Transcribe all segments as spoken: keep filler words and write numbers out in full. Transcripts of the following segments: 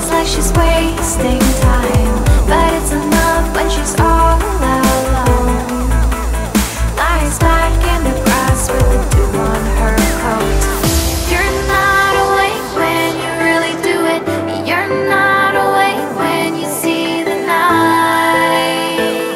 feels like she's wasting time, but it's enough when she's all alone. Lies back in the grass with the dew on her coat. You're not awake when you really do it. You're not awake when you see the night.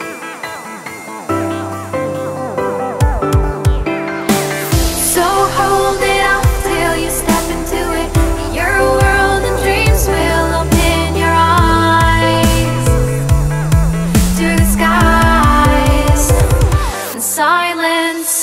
So hold it off till you step into it. Your world and dreams will open your eyes to the skies and silence.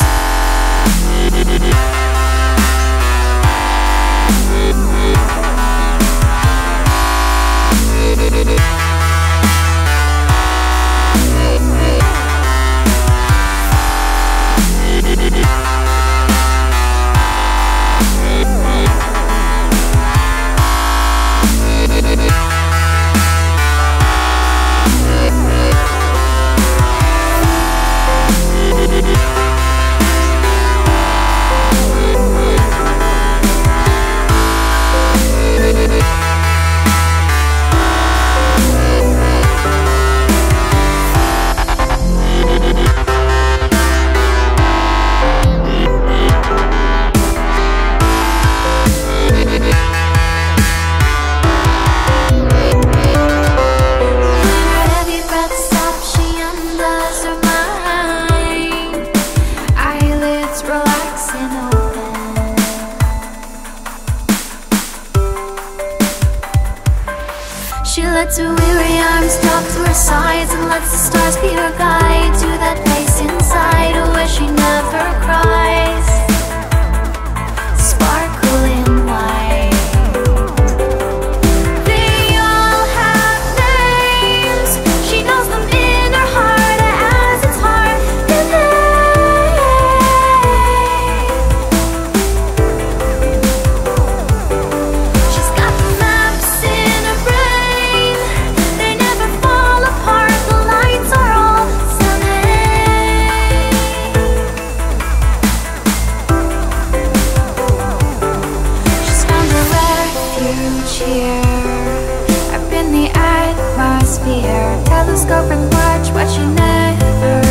She lets her weary arms drop to her sides and lets the stars be her guide to that place inside where she never cries. Sparkling white. They all have names. She knows them in her heart as it's hard to name. She's got the maps in her brain. They never fall apart. The lights are all stunning. She's found her refuge here, up in the atmosphere. Telescope and watch what she never